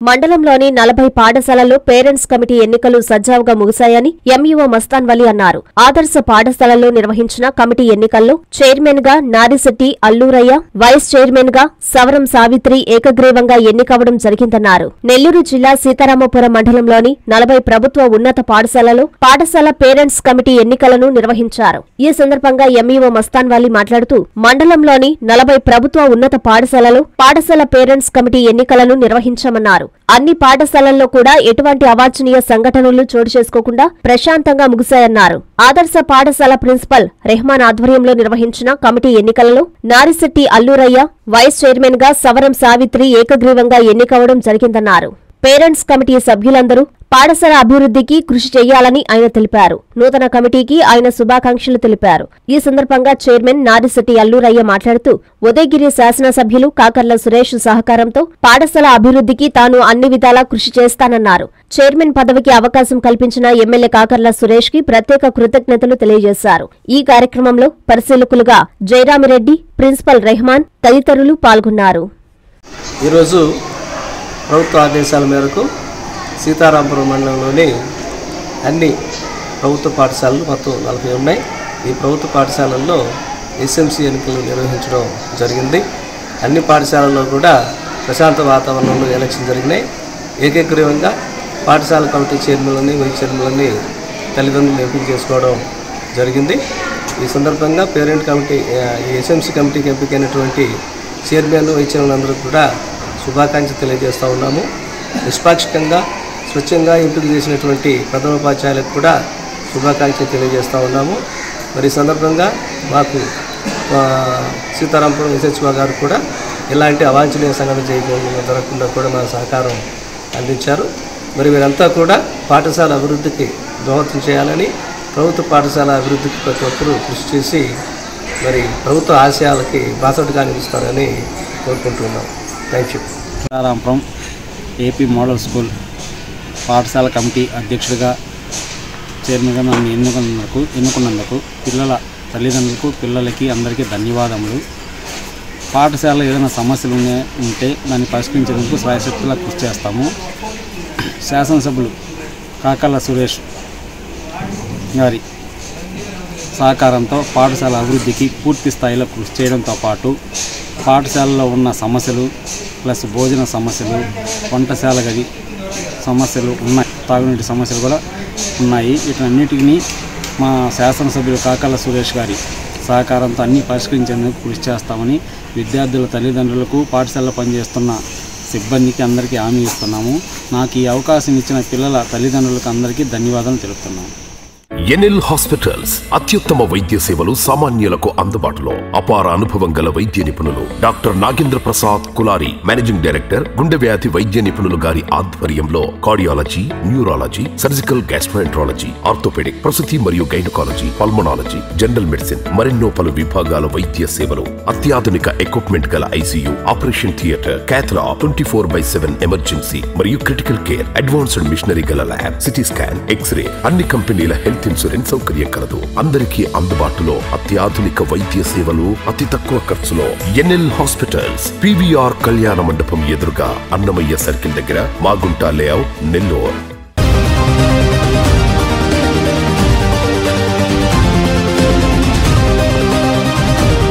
మండలంలోని 40 పాఠశాలల్లో parents committee ఎన్నికలు సజావుగా ముగిశాయని ఎంఈఓ మస్తాన్ వలి అన్నారు. ఆదర్శ పాఠశాలల్లో నిర్వహించిన కమిటీ ఎన్నికల్లో చైర్మన్ గా నారిశెట్టి అల్లూరయ్య, వైస్ చైర్మన్ గా సవరం సావిత్రి ఏకగ్రీవంగా ఎన్నికవడం జరిగిందన్నారు. నెల్లూరు జిల్లా సీతారామపురం మండలంలోని 40 ప్రభుత్వ ఉన్నత పాఠశాలలో పాఠశాల పేరెంట్స్ కమిటీ ఎన్నికలను నిర్వహించారు. ఈ సందర్భంగా ఎంఈఓ మస్తాన్ వలి మాట్లాడుతూ మండలంలోని 40 ప్రభుత్వ ఉన్నత పాఠశాలలో పాఠశాల పేరెంట్స్ కమిటీ ఎన్నికలను నిర్వహించామన్నారు. అన్ని పాఠశాలల్లో కూడా ఎటువంటి అవాంఛనీయ సంఘటనలు చోటు చేసుకోకుండా ప్రశాంతంగా ముగిశాయన్నారు. ఆదర్శ పాఠశాల ప్రిన్సిపల్ రెహమాన్ ఆధ్వర్యంలో నిర్వహించిన కమిటీ ఎన్నికలలో నారిశెట్టి అల్లూరయ్య, వైస్ చైర్మన్ గా సవరం సావిత్రి ఏకగ్రీవంగా ఎన్నికవడం జరిగిందన్నారు. పేరెంట్స్ కమిటీ సభ్యులందరూ పాఠశాల అభివృద్ధికి కృషి చేయాలని ఆయన తెలిపారు. నూతన కమిటీకి ఆయన శుభాకాంక్షలు తెలిపారు. ఈ సందర్భంగా చైర్మన్ నారిశెట్టి అల్లూరయ్య మాట్లాడుతూ ఉదయగిరి శాసనసభ్యులు కాకర్ల సురేష్ సహకారంతో పాఠశాల అభివృద్ధికి తాను అన్ని విధాలా కృషి చేస్తానన్నారు. చైర్మన్ పదవికి అవకాశం కల్పించిన ఎమ్మెల్యే కాకర్ల సురేష్ కి ప్రత్యేక కృతజ్ఞతలు తెలియజేశారు. ఈ కార్యక్రమంలో పరిశీలకులుగా జయరామిరెడ్డి, ప్రిన్సిపల్ రెహమాన్ తదితరులు పాల్గొన్నారు. ప్రభుత్వ ఆదేశాల మేరకు సీతారామపురం మండలంలోని అన్ని ప్రభుత్వ పాఠశాలలు మొత్తం 40 ఉన్నాయి. ఈ ప్రభుత్వ పాఠశాలల్లో ఎస్ఎంసీ ఎన్నికలు నిర్వహించడం జరిగింది. అన్ని పాఠశాలల్లో కూడా ప్రశాంత వాతావరణంలో ఎలక్షన్ జరిగినాయి. ఏకగ్రీవంగా పాఠశాల కమిటీ చైర్మన్లని, వైస్ చైర్మన్లని తల్లిదండ్రులు ఎంపిక చేసుకోవడం జరిగింది. ఈ సందర్భంగా పేరెంట్ కమిటీ, ఎస్ఎంసీ కమిటీకి ఎంపికైనటువంటి చైర్మన్, వైస్ చైర్మన్ అందరూ కూడా శుభాకాంక్షలు తెలియజేస్తూ ఉన్నాము. నిష్పాక్షికంగా స్వచ్ఛంగా ఎంపిక చేసినటువంటి ప్రథమోపాధ్యాయులకు కూడా శుభాకాంక్షలు తెలియజేస్తూ ఉన్నాము. మరి ఈ సందర్భంగా మాకు సీతారామపురం ఎస్హెచ్ఓ గారు కూడా ఎలాంటి అవాంఛనీయ సంఘటన జరగకుండా కూడా మా సహకారం అందించారు. మరి వీరంతా కూడా పాఠశాల అభివృద్ధికి దోహదం చేయాలని, ప్రభుత్వ పాఠశాల అభివృద్ధికి ప్రతి ఒక్కరూ కృషి చేసి మరి ప్రభుత్వ ఆశయాలకి బాసటగా నిలుస్తారని కోరుకుంటున్నాం. Thank you. Sitharamapuram AP model school పాఠశాల కమిటీ అధ్యక్షుడిగా, చైర్మన్గా నన్ను ఎన్నుకున్నందుకు పిల్లల తల్లిదండ్రులకు, పిల్లలకి అందరికీ ధన్యవాదములు. పాఠశాలలో ఏదైనా సమస్యలు ఉంటే దాన్ని పరిష్కరించేందుకు శ్రాయశక్తిలా కృషి చేస్తాము. శాసనసభ్యులు కాకర్ల సురేష్ గారి సహకారంతో పాఠశాల అభివృద్ధికి పూర్తి స్థాయిలో కృషి చేయడంతో పాటు పాఠశాలలో ఉన్న సమస్యలు ప్లస్ భోజన సమస్యలు, వంటశాల గది సమస్యలు ఉన్నాయి, తాగునీటి సమస్యలు కూడా ఉన్నాయి. వీటన్నిటిని మా శాసనసభ్యులు కాకర్ల సురేష్ గారి సహకారంతో అన్ని పరిష్కరించేందుకు కృషి చేస్తామని విద్యార్థుల తల్లిదండ్రులకు, పాఠశాలలో పనిచేస్తున్న సిబ్బందికి అందరికీ హామీ ఇస్తున్నాము. నాకు ఈ అవకాశం ఇచ్చిన పిల్లల తల్లిదండ్రులకు అందరికీ ధన్యవాదాలు తెలుపుతున్నాము. ఎన్ఎల్ హాస్పిటల్స్ అత్యుత్తమ వైద్య సేవలు సామాన్యులకు అందుబాటులో. అపార అనుభవం గల వైద్య నిపుణులు doctor Nagendra Prasad Kulari, managing director, గుండె వ్యాధి వైద్య నిపుణులు గారి ఆధ్వర్యంలో cardiology, neurology, surgical gastroenterology, orthopaedic, ప్రసూతి మరియు గైనకాలజీ, పల్మనాలజీ, జనరల్ మెడిసిన్ మరెన్నో పలు విభాగాల వైద్య సేవలు. అత్యాధునిక ఎక్విప్మెంట్ గల ICU, operation theatre, cath lab, 24/7 emergency మరియు క్రిటికల్ కేర్, అడ్వాన్స్డ్ మిషనరీ గల ల్యాబ్, సిటీ స్కాన్, ఎక్స్రే, అన్ని కంపెనీల హెల్త్ ఇన్సూరెన్స్ సౌకర్యం కలదు. అందరికీ అందుబాటులో అత్యాధునిక వైద్య సేవలు అతి తక్కువ ఖర్చులో. ఎన్ఎల్ హాస్పిటల్స్, పివిఆర్ కళ్యాణ మండపం ఎదురుగా, అన్నమయ్య సర్కిల్ దగ్గర, మాగుంట లేఅవుట్, నెల్లూరు.